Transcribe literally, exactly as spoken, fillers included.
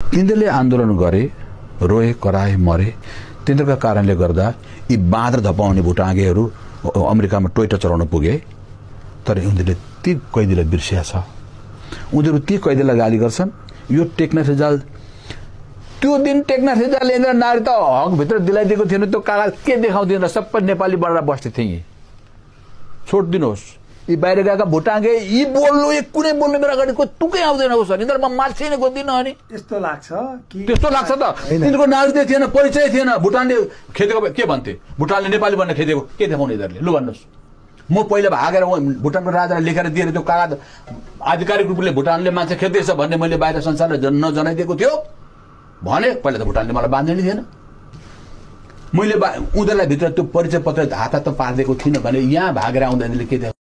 तिनीहरूले आन्दोलन गरे, रोए, कराए, मरे। तिनीहरूका कारणले गर्दा यी बाँदर धपाउने भुटाङ्गेहरू अमेरिकामा टोयटा चलाउन पुगे। तर उनीहरूले ती कैदीलाई बिर्सिया छ। उनीहरू ती कैदीलाई गाली गर्छन्। यो टेक्नस रिजाल, त्यो दिन टेक्नस रिजालले इन्द्र नागरिकता हकभित्र दिलाइदिएको थिएन, त्यो कागज के देखाउँदैन, सबै नेपाली बढेर बस्थे थिए। छोडिदिनुहोस्, यी बाहिर गएका भुटाङ्गे यी बोल्नु, एक कुनै बोल्नु मेरो अगाडि कोही तुकै आउँदैन हो सर। यिनीहरू म मान्छे नै खोज्दिनँ। अनि यस्तो लाग्छ कि त्यस्तो लाग्छ त। यिनीहरूको नागरिकता थिएन, परिचय थिएन। भुटानले खेदेको के भन्थे, भुटानले नेपाली भन्ने खेदेको के देखाउने यिनीहरूले? लु भन्नुहोस्। म पहिला भागेर भुटानको राजालाई लेखेर दिएर त्यो कागज आधिकारिक रूपले भुटानले मान्छे खेद्दैछ भन्ने मैले बाहिर संसारलाई नजनाइदिएको थियो भने पहिला त भुटानले मलाई बाँध्नै थिएन। मैले उनीहरूलाई भित्र त्यो परिचय पत्र हात हात पारिदिएको थिइनँ भने यहाँ भागेर आउँदा के